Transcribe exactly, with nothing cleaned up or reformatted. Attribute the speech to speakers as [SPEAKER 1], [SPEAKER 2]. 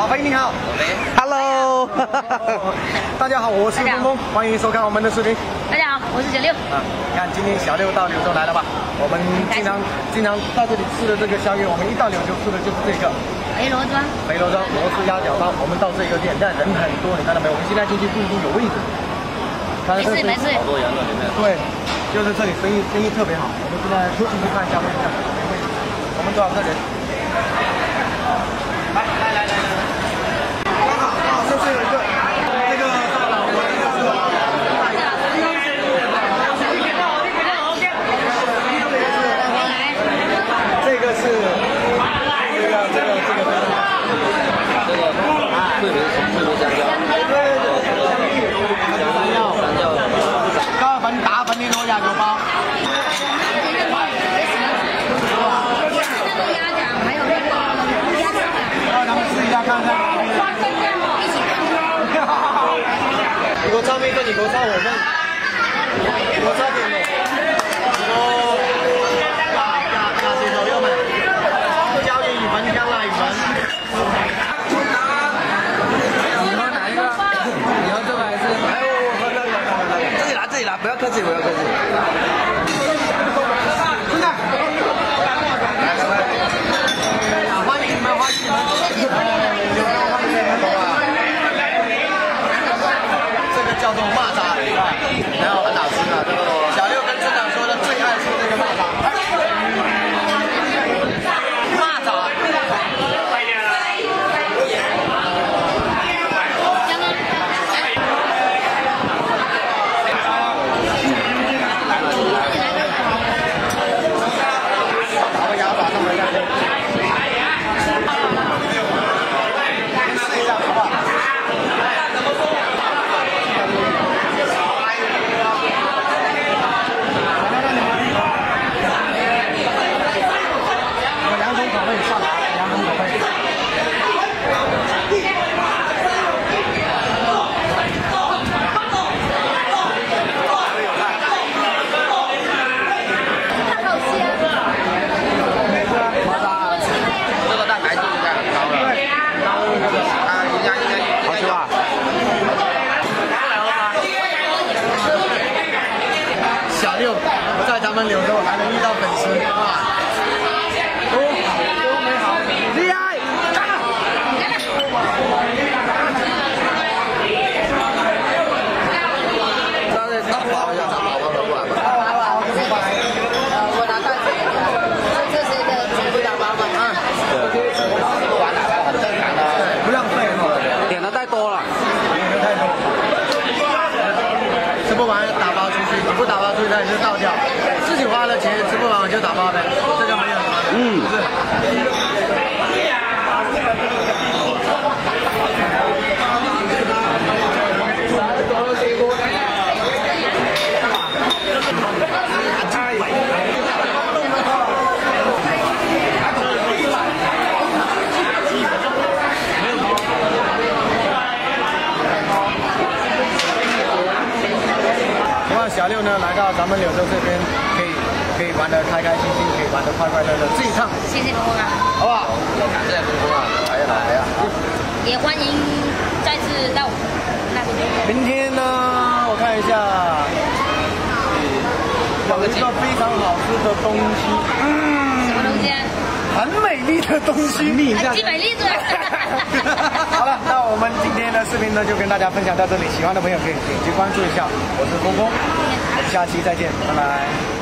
[SPEAKER 1] 老肥你好，
[SPEAKER 2] 老肥
[SPEAKER 1] ，Hello， 大家好，我是峰峰，欢迎收看我们的视频。
[SPEAKER 3] 大家好，我是小六。
[SPEAKER 1] 啊，你看今天小六到柳州来了吧？我们经常经常到这里吃的这个宵夜，我们一到柳州吃的就是这个
[SPEAKER 3] 肥螺庄。
[SPEAKER 1] 肥螺庄螺丝鸭脚包。我们到这个店，但人很多，你看到没有？我们现在进去不一定有位置。
[SPEAKER 3] 没事没事。
[SPEAKER 2] 好多人在里面。
[SPEAKER 1] 对，就是这里生意生意特别好。我们现在出去看一下位置，没位置。我们多少个人？来来来来来。啊，这是有一个这个。 这个是这个这个这个这个
[SPEAKER 2] 这个啊，桂林桂林香蕉，对对对，香蕉香蕉，
[SPEAKER 1] 高粉打粉的螺鸭肉包。
[SPEAKER 3] 那个鸭掌还有那个鸭掌啊，
[SPEAKER 1] 让咱们试一下看看。
[SPEAKER 3] 一起看。
[SPEAKER 1] 你给我炒米粉，你给我炒河粉，你给我炒甜的。哦。 你要哪一个？你要这个还是？哎呦，我喝这个，这里拿，这里拿，不要客气，不要客气。真的。欢迎你们，欢迎你们。这个叫做蚂蚱，然后很好吃的。这个小六跟村长说的最爱吃这个蚂蚱。 在咱们柳州还能遇到粉丝啊，多多美好，厉害！干了！这是大包一下，大包的过来吧。好好好，我拿袋子。这是一个全部打包吗？啊，对，不完了，很正常的，不浪费嘛。点的太多了，点的太多。吃不完打包出去，你不打包出去，那也是倒掉。 自己花了钱吃不完我就打包呗，这个没有什么。嗯，是。小六呢，来到咱们柳州这边，可以可以玩得开开心心，可以玩得快快乐乐。这一趟，
[SPEAKER 3] 谢谢峰峰啊，
[SPEAKER 1] 好不好？
[SPEAKER 2] 感谢峰峰啊，来呀来呀！
[SPEAKER 3] 也欢迎再次到那边。
[SPEAKER 1] 明天呢，我看一下，有一个非常好吃的东西。嗯，
[SPEAKER 3] 什么东西啊？
[SPEAKER 1] 很美丽的东西，蜜一下。
[SPEAKER 3] 既美丽是吧？
[SPEAKER 1] 好了，那我们今天的视频呢，就跟大家分享到这里。喜欢的朋友可以点击关注一下，我是峰峰，我们下期再见，拜拜。